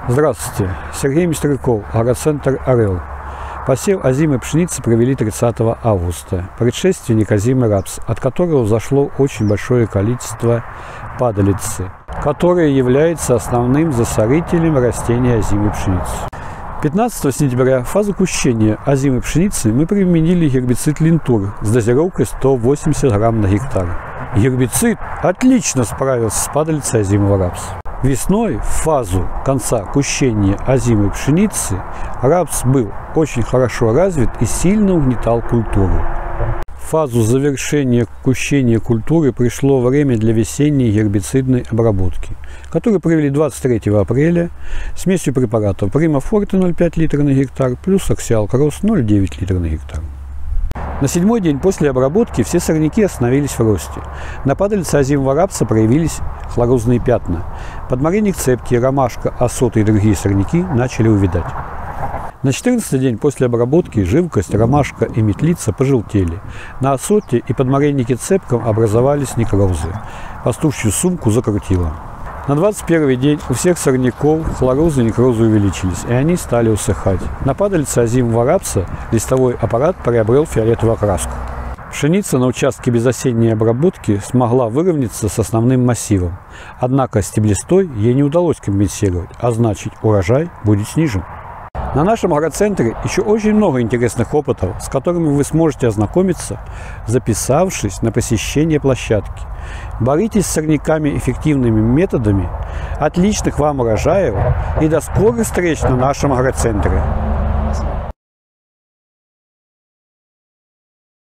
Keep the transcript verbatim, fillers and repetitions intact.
Здравствуйте, Сергей Мистрюков, агроцентр «Орел». Посев озимой пшеницы провели тридцатого августа. Предшественник озимый рапс, от которого взошло очень большое количество падалицы, которая является основным засорителем растения озимой пшеницы. пятнадцатого сентября в фазу кущения озимой пшеницы мы применили гербицид Линтур с дозировкой сто восемьдесят грамм на гектар. Гербицид отлично справился с падалицей озимого рапса. Весной, в фазу конца кущения озимой пшеницы, рапс был очень хорошо развит и сильно угнетал культуру. В фазу завершения кущения культуры пришло время для весенней гербицидной обработки, которую провели двадцать третьего апреля смесью препаратов Прима Форте ноль целых пять десятых литра на гектар плюс Аксиал Кросс ноль целых девять десятых литра на гектар. На седьмой день после обработки все сорняки остановились в росте. На падалице озимого рапса проявились хлорозные пятна. Подмаренник цепки, ромашка, осоты и другие сорняки начали увядать. На четырнадцатый день после обработки живкость, ромашка и метлица пожелтели. На осоте и подмареннике цепком образовались некрозы. Пастушью сумку закрутило. На двадцать первый день у всех сорняков хлорозы и некрозы увеличились, и они стали усыхать. На падалице озимого рапса листовой аппарат приобрел фиолетовую окраску. Пшеница на участке без осенней обработки смогла выровняться с основным массивом. Однако стеблестой ей не удалось компенсировать, а значит урожай будет снижен. На нашем агроцентре еще очень много интересных опытов, с которыми вы сможете ознакомиться, записавшись на посещение площадки. Боритесь с сорняками эффективными методами. Отличных вам урожаев и до скорых встреч на нашем агроцентре!